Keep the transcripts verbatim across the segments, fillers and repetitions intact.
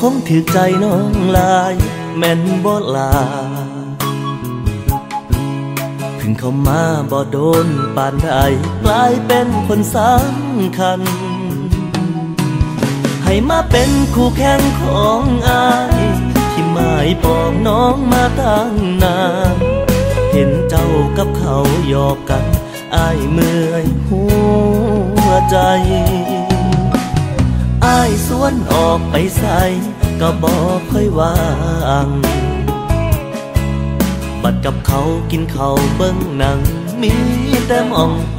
งถือใจน้องลายแม่นบ่ลาเพิ่งเข้ามาบ่โดนปานใดกลายเป็นคนสำคัญให้มาเป็นคู่แข่งของอายที่หมายปองน้องมาตั้งนานเห็นเจ้ากับเขาหยอกกันอายเมื่อยหัวใจอายสวนออกไปใส่ก็บอกค่อยวางบัดกับเขากินเขาเบิ้งหนังมีแต่มองไป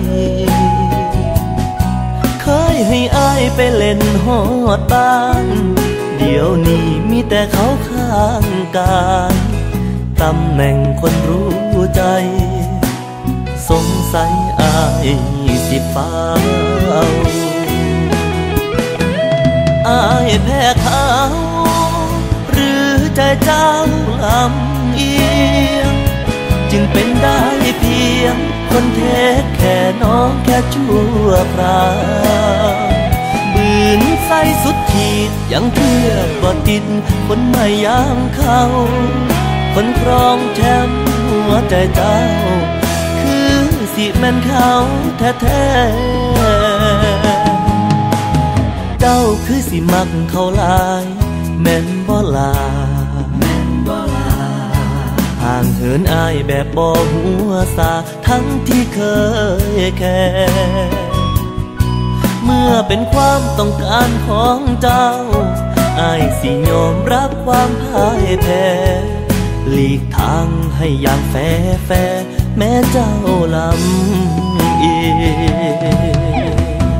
เคยให้อายไปเล่นฮอดบ้านเดี๋ยวนี้มีแต่เขาข้างกายตำแหน่งคนรู้ใจสงสัยอายสิฟ้าวอายแพ้เขาหรือใจเจ้าลำเอียงจึงเป็นได้เพียงคนเทคแค่น้องแค่ชั่วคราวบืนใส่สุดขีดยังเพื่อบ่ติดคนไม่ยามเขาคนครองแชมป์หัวใจเจ้าคือสิแม่นเขาแท้ๆเจ้าคือสิมักเขาหลายแม่นบ่ลาห่างเหินอายแบบบ่หัวซาทั้งที่เคยแค่เมื่อเป็นความต้องการของเจ้าอายสิยอมรับความพ่ายแพ้หลีกทางให้อย่างแฟแฟแม้เจ้าลำเอียง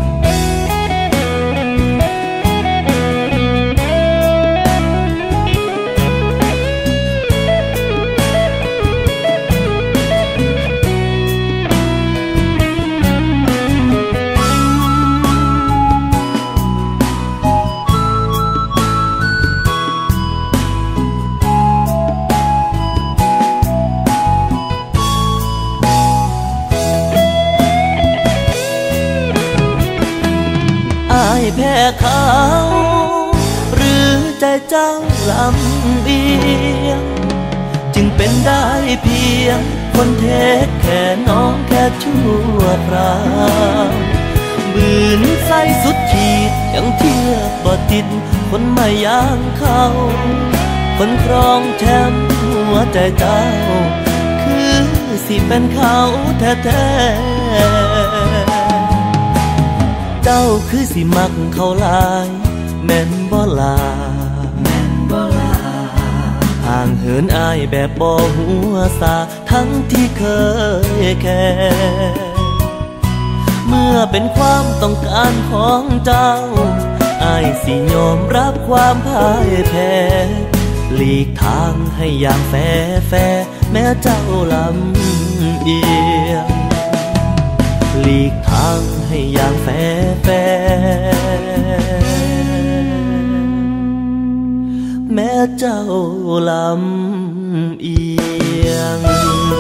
แพ้เขาหรือใจเจ้าลำเอียงจึงเป็นได้เพียงคนเทคแค่น้องแค่ชั่วคราวบืนใส่สุดขีดยังเทียบบ่ติดคนไม่ย่างเขาคนครองแชมป์หัวใจเจ้าคือสิเป็นเขาแท้ๆเจ้าคือสิมักเขาหลายแม่นบ่ลาห่างเหินอายแบบบ่หัวซาทั้งที่เคยแค่เมื่อเป็นความต้องการของเจ้าอายสิยอมรับความพ่ายแพ้หลีกทางให้อย่างแฟแฟแม้เจ้าลำเอียงหลีกทางให้อย่างแฟแฟแม้เจ้าลำเอียง